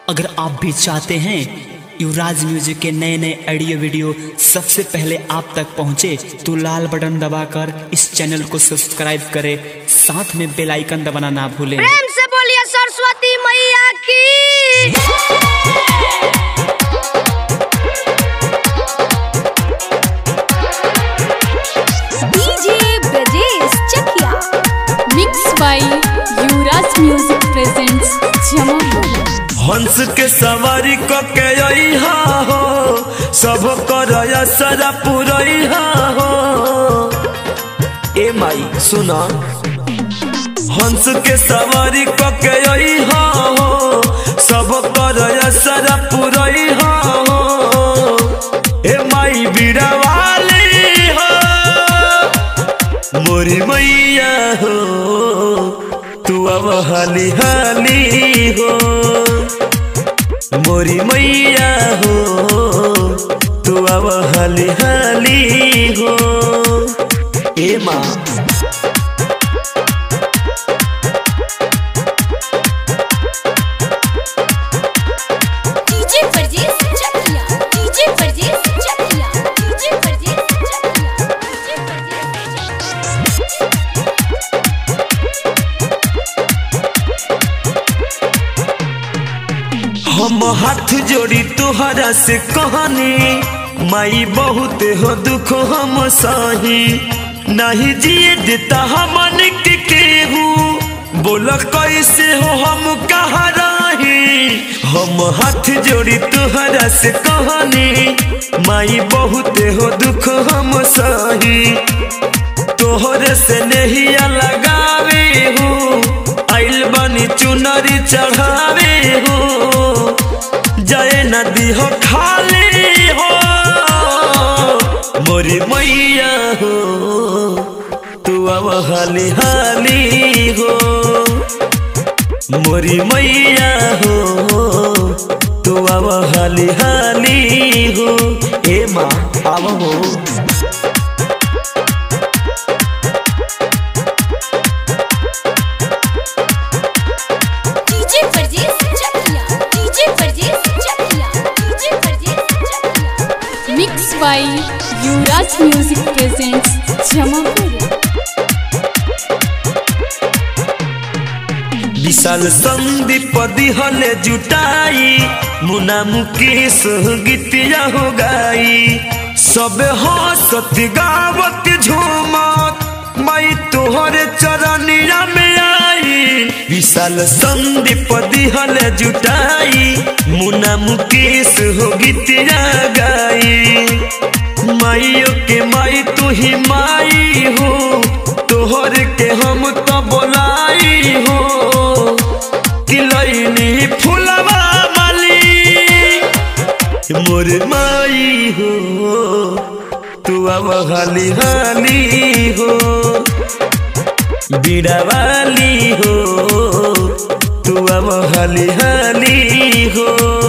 अगर आप भी चाहते हैं युवराज म्यूजिक के नए नए ऑडियो वीडियो सबसे पहले आप तक पहुंचे तो लाल बटन दबाकर इस चैनल को सब्सक्राइब करें, साथ में बेल आइकन दबाना ना भूलें। प्रेम से बोलिए सरस्वती मैया की। DJ Brajesh Chakiya mix by Yuvraj music presents Jamapur. हंस के सवारी को के हो सब कर सरा पुरैहा हो। ए माई सुना, हंस के सवारी को के हो सब कर सरा पुरैहा हो। ए माई बीड़ा वाली हो मोरी मैया हो, तू अब हाली हाली हो मोरी मैया हो, तू अब हाली हाली हो। ए माँ DJ Brajesh Chakiya, DJ Brajesh Chakiya, DJ Brajesh Chakiya, DJ Brajesh हम हाथ जोड़ी तुहरा से कहनी, माई बहुत हो दुख हम सही, नहीं जिए देता हमन के केहू, बोल कैसे हो हम कहाँ रही। हम हाथ जोड़ी तुहरा से कहनी, माई बहुत हो दुख हम सही, तोहरे से नहीं लगावे हो, आइल बनी चुनरी चढ़ावे हो, जाए नदी हो खाली हो मोरी मैया हो, तू अब हाली हाली हो मोरी मैया हो, तू अब हाली हाली हो। ए माँ अब हो DJ Brajesh Chakiya, DJ Brajesh Chakiya, DJ Brajesh Chakiya. Mix by Yuvraj music presents Jamapur. Vishal Sandeep दिहले जुटाई, मुना मुकेश गीतिया हो गाई, सब हंसत गावत झूमत माई तोहरे चरनिया में आई। विशाल संदीप दिहले जुटाई, मुना मुकेश हो गीतिया गाई, माइयो के माई तू ही माई हो, तोहर के हम तो बोलाई हो, किलैनी फुलवा माली मोर माई हो, तू अब हाली हाली हो बीड़ा वाली हो, तू अब हाली हाली हो।